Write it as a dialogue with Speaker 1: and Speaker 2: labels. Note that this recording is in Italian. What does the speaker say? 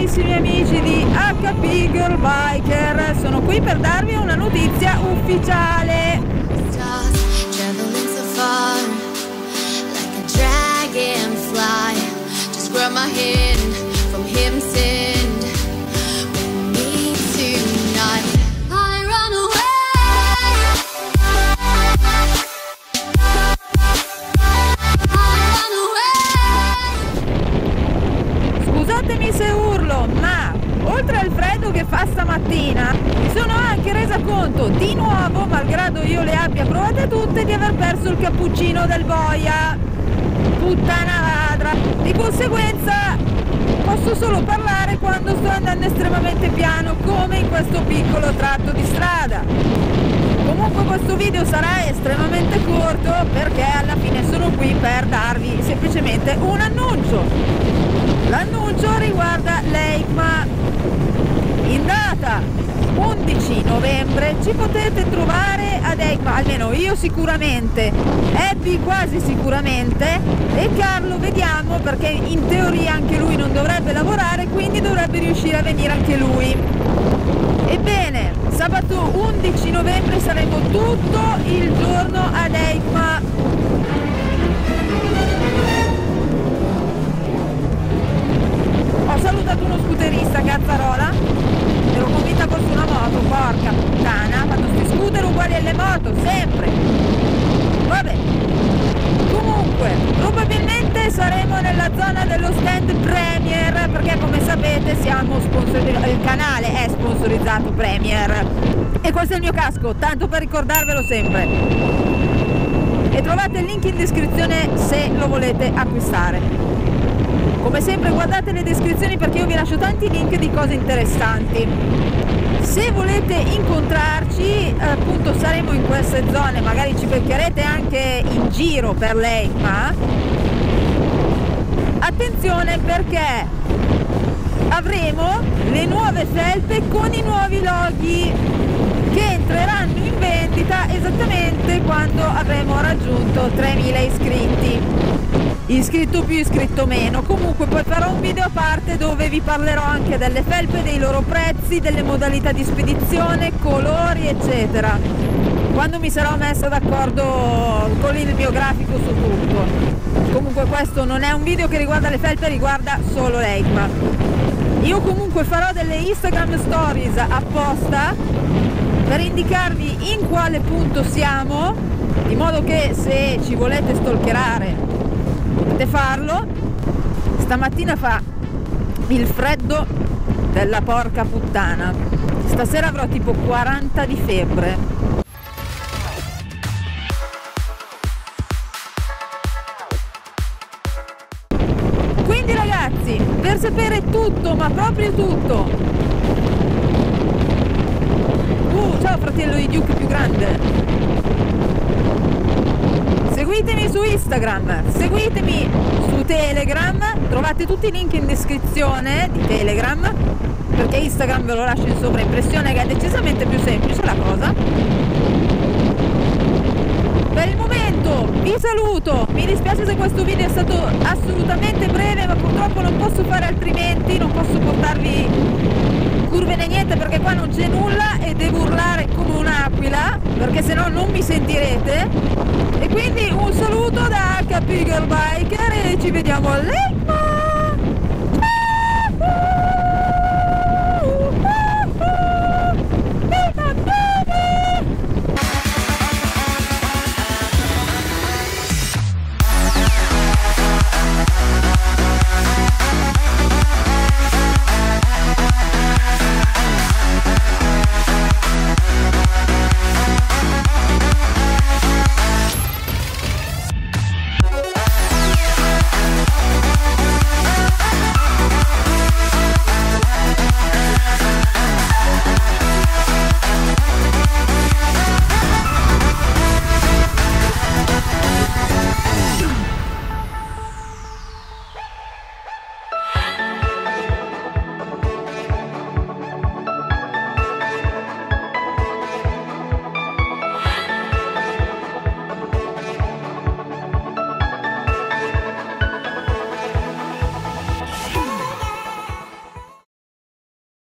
Speaker 1: carissimi amici di HP Girl Biker, sono qui per darvi una notizia ufficiale. Scusatemi se urlo, ma oltre al freddo che fa stamattina mi sono anche resa conto di nuovo, malgrado io le abbia provate tutte, di aver perso il cappuccino del boia. Puttana ladra. Di conseguenza posso solo parlare quando sto andando estremamente piano, come in questo piccolo tratto di strada. Comunque questo video sarà estremamente corto perché alla fine sono qui per darvi semplicemente un annuncio. L'annuncio riguarda l'EICMA. In data 11 novembre ci potete trovare ad EICMA, almeno io sicuramente, Happy quasi sicuramente, e Carlo vediamo, perché in teoria anche lui non dovrebbe lavorare, quindi dovrebbe riuscire a venire anche lui. Ebbene, sabato 11 novembre saremo tutto il giorno ad EICMA. Ho salutato uno scooterista, cazzarola, ero convinta fosse una moto, porca puttana, fanno sti scooter uguali alle moto, sempre. Vabbè, comunque, probabilmente saremo nella zona dello stand Premier, perché come sapete siamo il canale è sponsorizzato Premier. E questo è il mio casco, tanto per ricordarvelo sempre. E trovate il link in descrizione se lo volete acquistare. Come sempre guardate le descrizioni perché io vi lascio tanti link di cose interessanti. Se volete incontrarci, appunto saremo in queste zone, magari ci beccherete anche in giro per l'EICMA. Attenzione perché avremo le nuove felpe con i nuovi loghi che entreranno in vendita esattamente quando avremo raggiunto 3000 iscritti. Iscritto più, iscritto meno. Comunque poi farò un video a parte dove vi parlerò anche delle felpe, dei loro prezzi, delle modalità di spedizione, colori eccetera, quando mi sarò messa d'accordo con il mio grafico su tutto. Comunque questo non è un video che riguarda le felpe, riguarda solo l'EICMA. Io comunque farò delle Instagram stories apposta per indicarvi in quale punto siamo, di modo che se ci volete stalkerare potete farlo. Stamattina fa il freddo della porca puttana, stasera avrò tipo 40 di febbre. Quindi ragazzi, per sapere tutto, ma proprio tutto, ciao fratello di Duke più grande, seguitemi su Instagram, seguitemi su Telegram, trovate tutti i link in descrizione di Telegram, perché Instagram ve lo lascio in sovraimpressione che è decisamente più semplice la cosa. Per il momento vi saluto, mi dispiace se questo video è stato assolutamente breve, ma purtroppo non posso fare altrimenti, non posso portarvi curve né niente perché qua non c'è nulla e devo urlare come un'aquila perché sennò non mi sentirete. E quindi un saluto da HP Girl Biker e ci vediamo alle